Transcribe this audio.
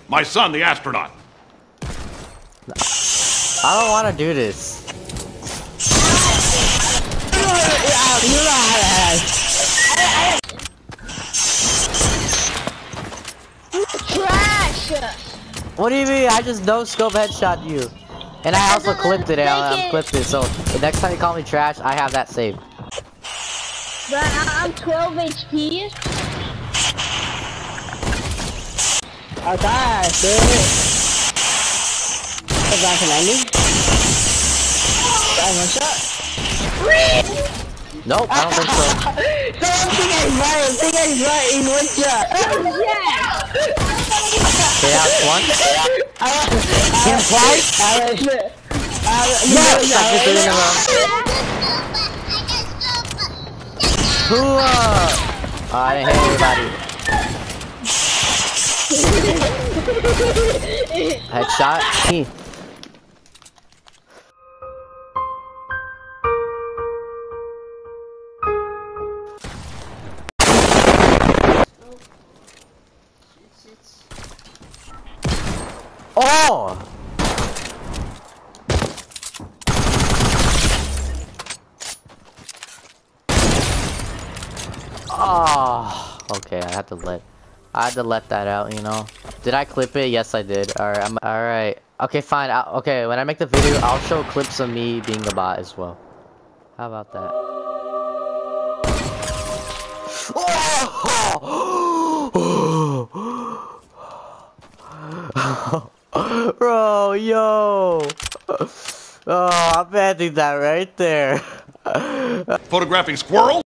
My son, the astronaut. I don't want to do this. Trash! What do you mean? I just no scope headshot you. And I also clipped it. I clipped it. So the next time you call me trash, I have that saved. But I'm 12 HP. Oh gosh, dude. Go back to 90. One shot. Nope, I don't think so. I think he's right in one shot. Okay, that's one. Him twice? Yes! I did it in a row. Oh, I didn't hit anybody. Headshot. Oh! Oh, okay, I had to let that out, you know. Did I clip it? Yes, I did. Alright. Okay, fine. Okay, when I make the video, I'll show clips of me being a bot as well. How about that? Bro, yo! Oh, I'm ending that right there. Photographing squirrel?